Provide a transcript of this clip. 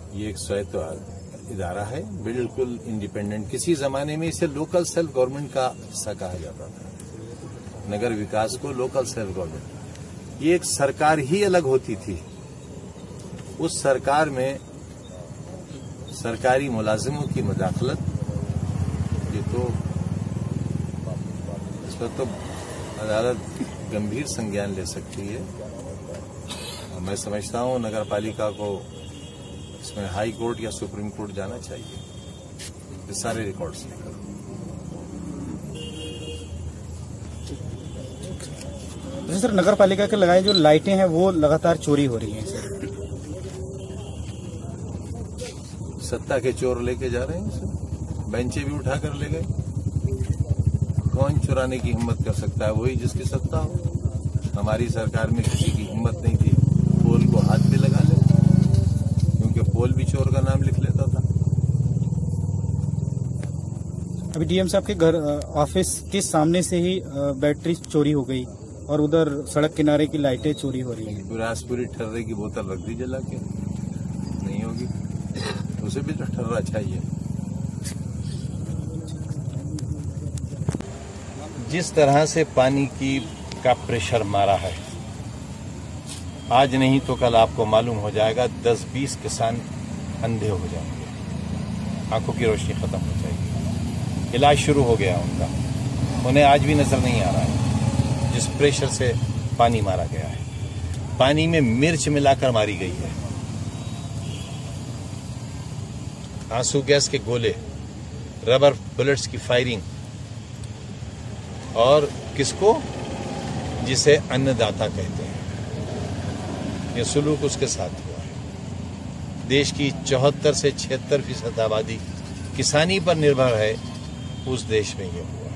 ये एक स्वायत्त इदारा है, बिल्कुल इंडिपेंडेंट। किसी जमाने में इसे लोकल सेल्फ गवर्नमेंट का हिस्सा कहा जाता था, नगर विकास को लोकल सेल्फ गवर्नमेंट। ये एक सरकार ही अलग होती थी। उस सरकार में सरकारी मुलाजिमों की मुदाखलत, ये तो इस पर तो अदालत गंभीर संज्ञान ले सकती है। मैं समझता हूं नगर पालिका को इसमें हाई कोर्ट या सुप्रीम कोर्ट जाना चाहिए, ये सारे रिकॉर्ड्स लेकर। सर, नगर पालिका के लगाए जो लाइटें हैं वो लगातार चोरी हो रही हैं सर। सत्ता के चोर लेके जा रहे हैं सर, बेंचे भी उठा कर ले गए। कौन चुराने की हिम्मत कर सकता है? वही जिसकी सत्ता हो। हमारी सरकार में किसी की हिम्मत नहीं थी पोल को हाथ पे लगा ले, क्योंकि पोल भी चोर का नाम लिख लेता था। अभी डीएम साहब के घर ऑफिस के सामने से ही बैटरी चोरी हो गई और उधर सड़क किनारे की लाइटें चोरी हो रही हैं। पूरी ठर्रे की बोतल रख दी जला के, नहीं होगी उसे भी तो ठर्रा चाहिए। जिस तरह से पानी का प्रेशर मारा है, आज नहीं तो कल आपको मालूम हो जाएगा, 10-20 किसान अंधे हो जाएंगे, आंखों की रोशनी खत्म हो जाएगी। इलाज शुरू हो गया उनका, उन्हें आज भी नजर नहीं आ रहा है जिस प्रेशर से पानी मारा गया है। पानी में मिर्च मिलाकर मारी गई है, आंसू गैस के गोले, रबर बुलेट्स की फायरिंग, और किसको? जिसे अन्नदाता कहते हैं। यह सुलूक उसके साथ हुआ है। देश की 74 से 76% आबादी किसानी पर निर्भर है, उस देश में यह हुआ।